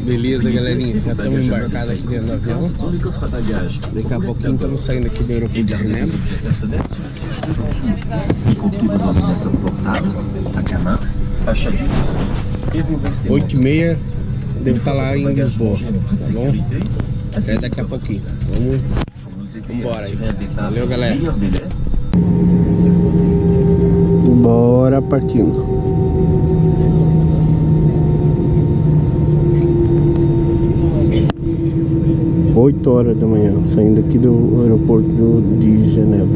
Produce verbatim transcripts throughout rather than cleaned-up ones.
Beleza, galerinha, já estamos embarcados aqui dentro do avião. Daqui a pouquinho estamos saindo aqui do aeroporto de Genebra. oito e meia deve estar lá em Lisboa, tá bom? Até daqui a pouquinho. Vamos embora aí. Valeu, galera. Bora partindo. oito horas da manhã, saindo aqui do aeroporto de Genebra.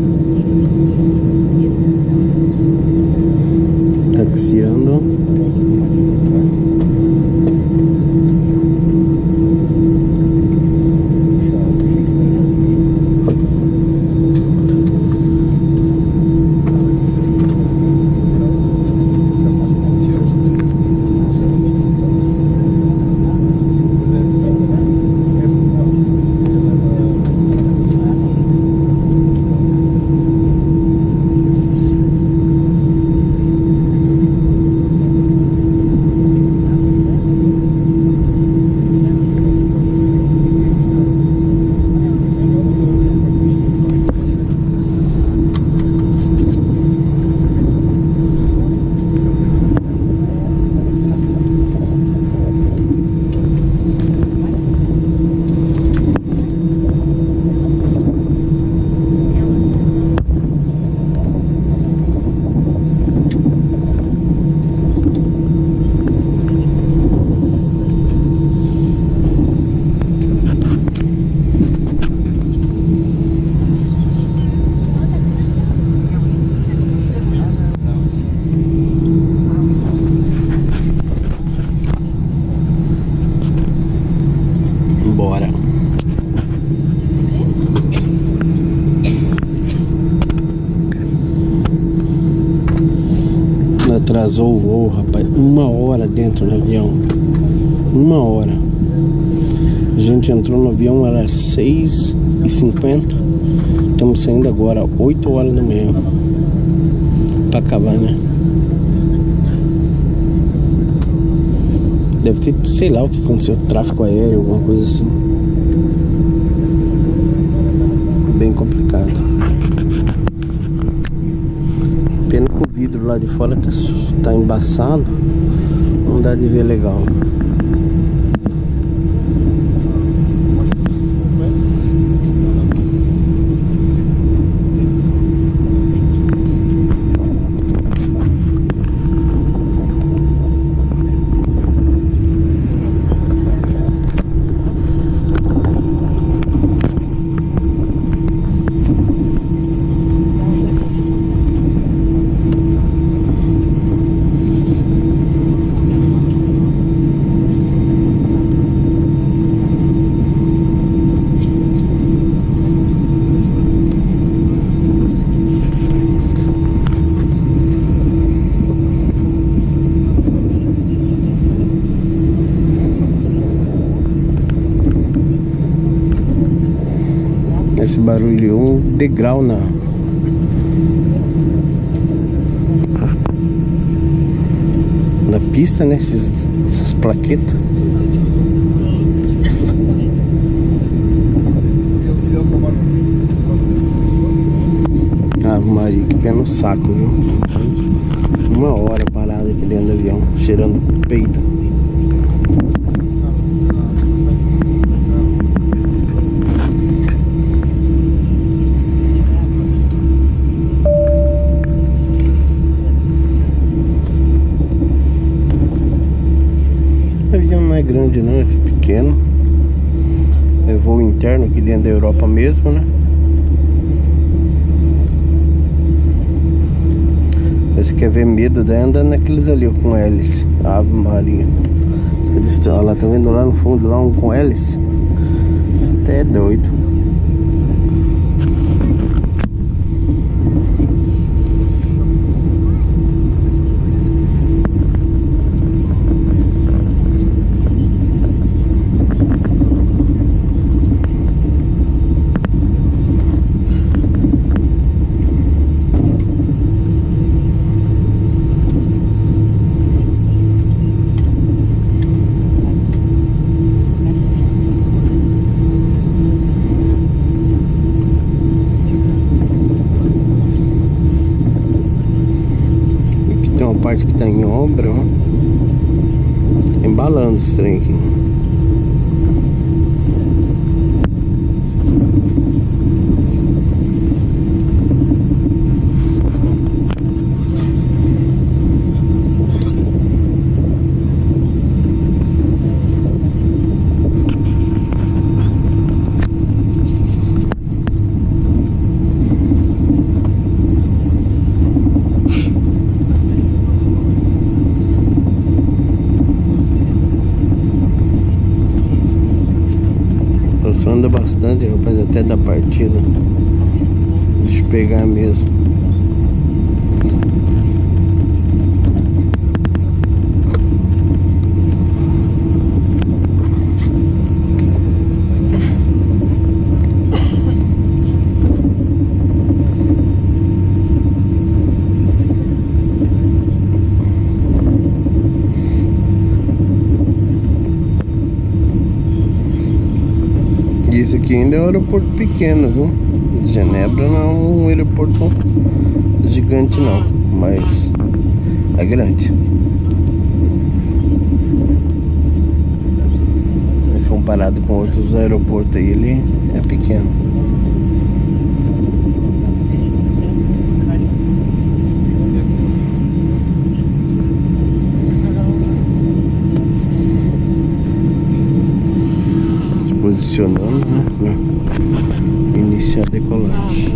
Taxiando. Bora. Atrasou o voo, rapaz. Uma hora dentro do avião. Uma hora. A gente entrou no avião, era seis e cinquenta. Estamos saindo agora, oito horas da manhã. Pra acabar, né? Deve ter, sei lá o que aconteceu, tráfego aéreo, alguma coisa assim. Bem complicado. Pena que o vidro lá de fora tá, tá embaçado. Não dá de ver legal. Esse barulho, um degrau na na pista, né? Esses, essas plaquetas. Ah, Maria, que pé no saco, viu? Uma hora parada aqui dentro do avião, cheirando peido. Não é grande não, esse pequeno. É voo interno aqui dentro da Europa mesmo, né? Você quer ver medo daí andando naqueles ali com hélice. Ave Maria. Olha lá, tá vendo lá no fundo lá um com hélice? Isso até é doido. parte que tá em obra, ó. Tá embalando os trem aqui. Anda bastante, rapaz, até da partida. Deixa eu pegar mesmo. Esse aqui ainda é um aeroporto pequeno, viu? De Genebra não é um aeroporto gigante não, mas é grande. Mas comparado com outros aeroportos aí, ele é pequeno. Posicionando, né, para iniciar a decolagem.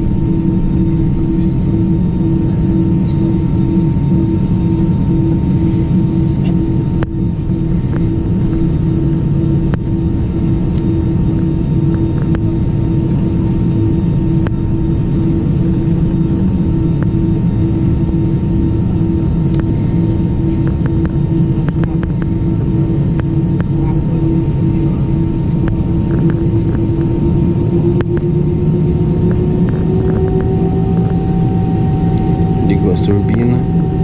Ligou as turbinas.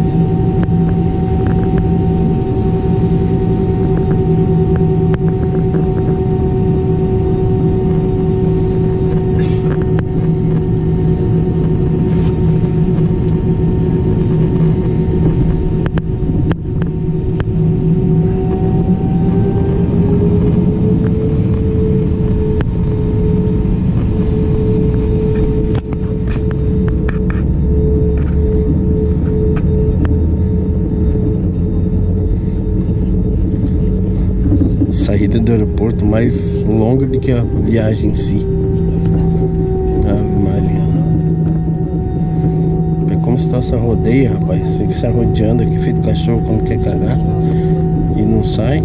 Saída do aeroporto mais longa do que a viagem em si. Ave Maria. É como se fosse rodeia, rapaz. Fica se arrodeando aqui, feito cachorro quando quer cagar e não sai.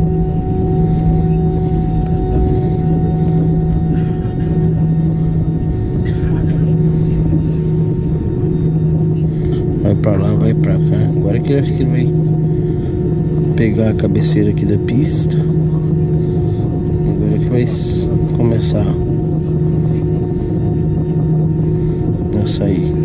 Vai pra lá, vai pra cá. Agora que eu acho que ele vai pegar a cabeceira aqui da pista. Agora que vai começar a sair.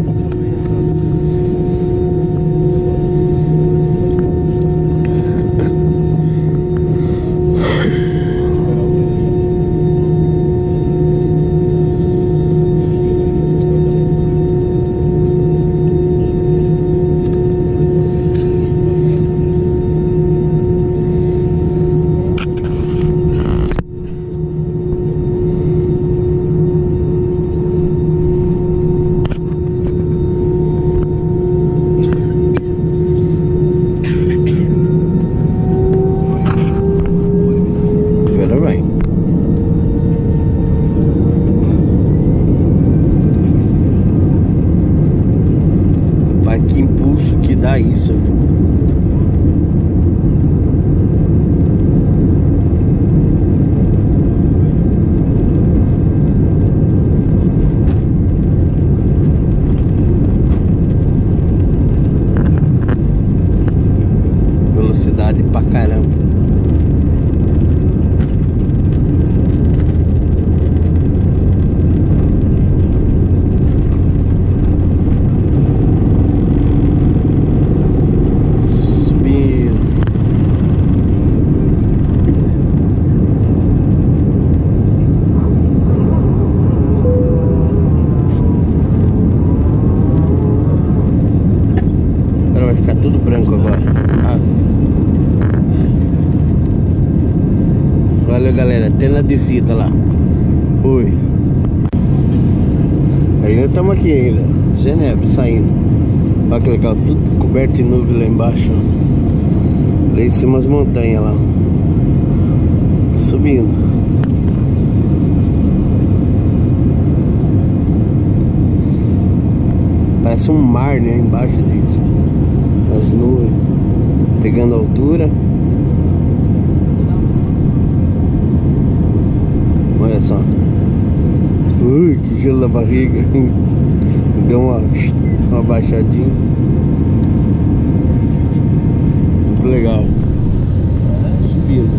Valeu, galera, até na descida lá. Fui. Ainda estamos aqui ainda, Genebra, saindo. Olha que legal, tudo coberto de nuvem lá embaixo, ó. Lá em cima as montanhas lá. Subindo. Parece um mar, né, embaixo disso. As nuvens pegando altura. Olha só. Ui, que gelo na barriga. Deu uma, uma baixadinha. Muito legal. Subindo.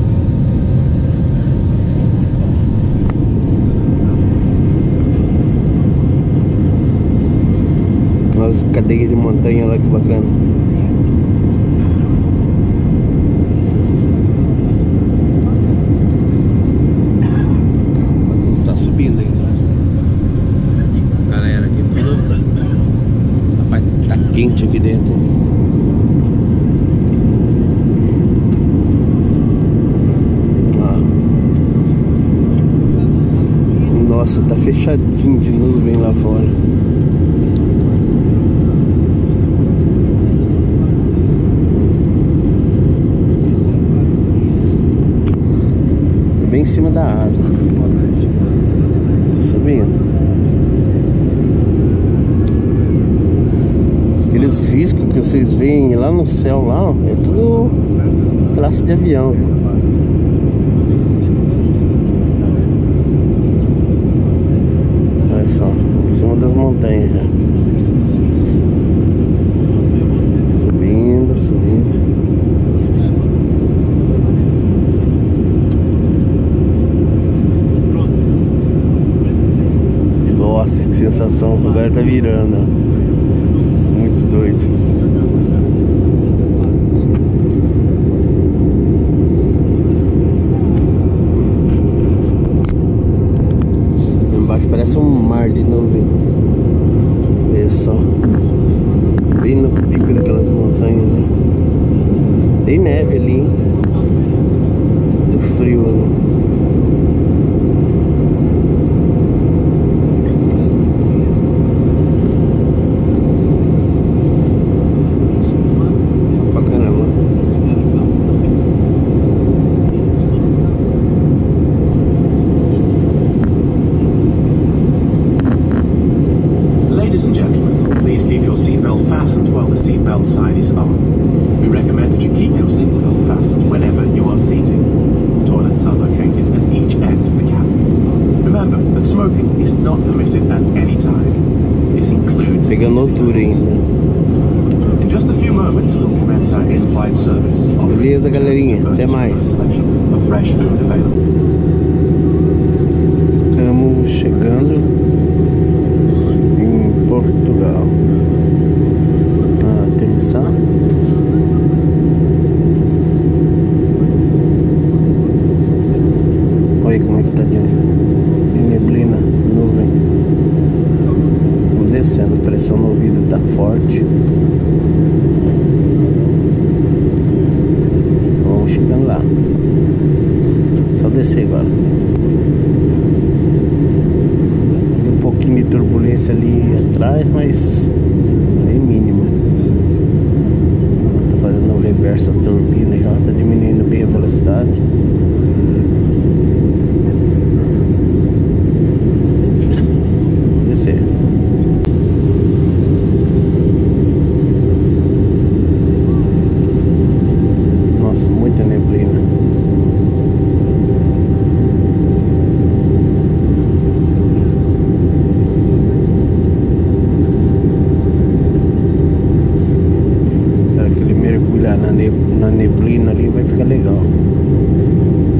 Umas cadeias de montanha lá, que bacana. Tá subindo ainda. Galera, aqui tudo. Rapaz, tá quente aqui dentro. Ó. Nossa, tá fechadinho de nuvem lá fora. Bem em cima da asa. Subindo. Aqueles riscos que vocês veem lá no céu lá, ó, é tudo traço de avião, viu? Olha só, em cima das montanhas já. Subindo, subindo. Nossa, que sensação, o lugar tá virando, ó. Muito doido. Embaixo parece um mar de nuvem. Olha só. Bem no pico daquelas montanhas, né? Tem neve ali, hein? Muito frio ali. Seatbelt sign is on. We recommend that you keep your seatbelt fastened whenever you are seated. Toilets are located at each end of the cabin. Remember that smoking is not permitted at any time. This includes... Pegando altura ainda. In just a few moments we'll commence our in-flight service. Beleza, galerinha. Até mais. Of fresh food available. Estamos chegando em Portugal. Aterrissar. Olha como é que tá de, de neblina, nuvem. Estamos descendo, a pressão no ouvido tá forte. Vamos chegando lá. Só descer agora. Um pouquinho de turbulência ali atrás, mas bem mínimo. Tô fazendo o reverso das turbinas já, tá diminuindo bem a velocidade. Descer. Nossa, muita neblina. Na neblina ali vai ficar legal.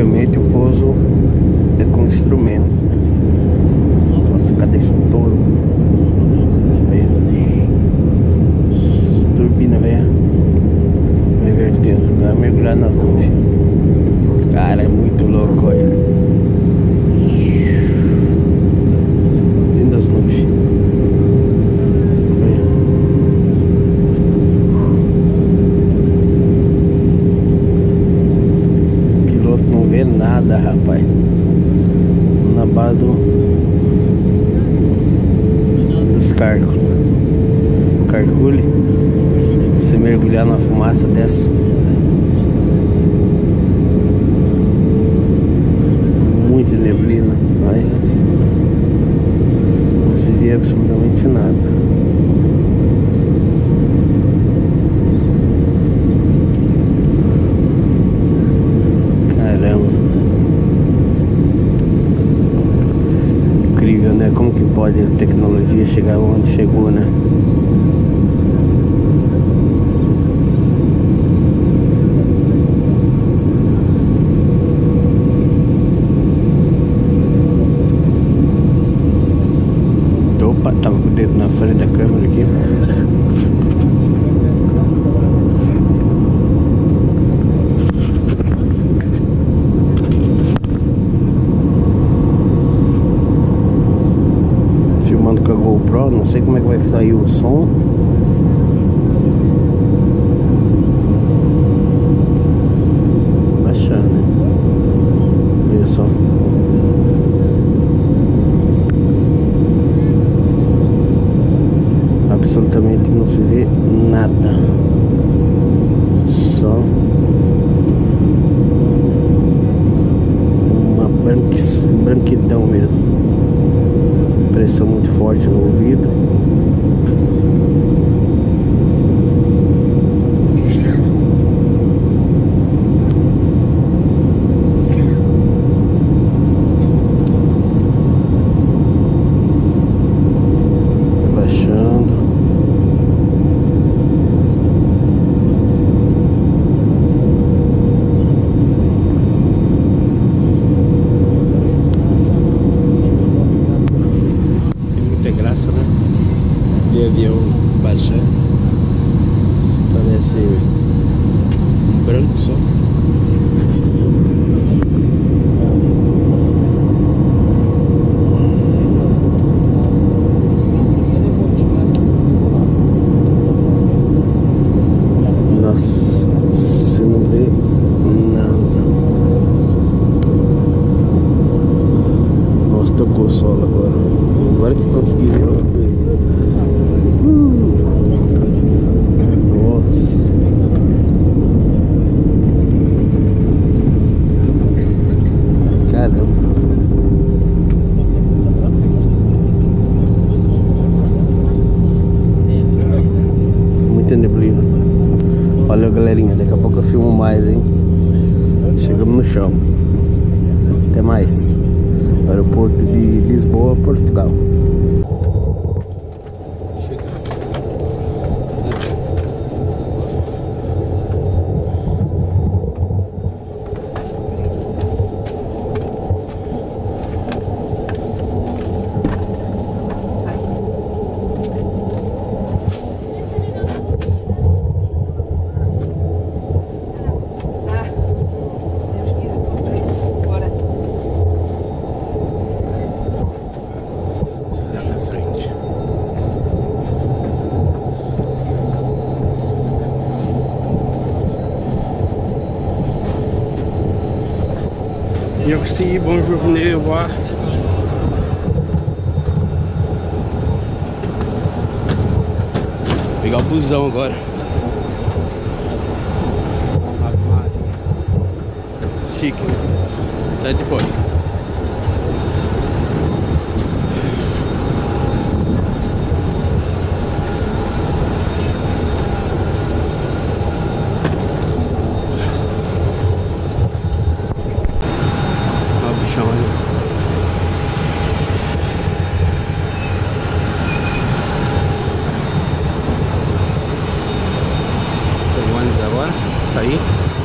Provavelmente o pouso é com instrumentos, né? Nossa, cada estouro. Turbina, velho. Vai vertendo, vai mergulhar nas nuvens. Cara, é muito louco, olha. Lindas nuvens. Olha. O piloto não vê nada, rapaz. Na base do, dos cárculos. Calcule você mergulhar numa fumaça dessa. Muita neblina, vai. Não se vê absolutamente nada. Caramba. Incrível, né? Como que pode a tecnologia chegar onde chegou, né? Opa, tava com o dedo na frente da câmera aqui. Filmando com a GoPro, não sei como é que vai sair o som. Baixando, né? Olha só. Absolutamente não se vê nada, só uma branquis, branquidão mesmo, pressão muito forte no ouvido. Baixando. De avião baixando, parece um branco só. Nossa, você não vê nada. Nossa, tocou o solo agora. Agora que consegui ver o neblina. Olha, galerinha, daqui a pouco eu filmo mais, hein? Chegamos no chão. Até mais. Aeroporto de Lisboa, Portugal. Merci, bonjour, venez voir. Vou pegar o busão agora. Chique. Até depois. Agora, sair.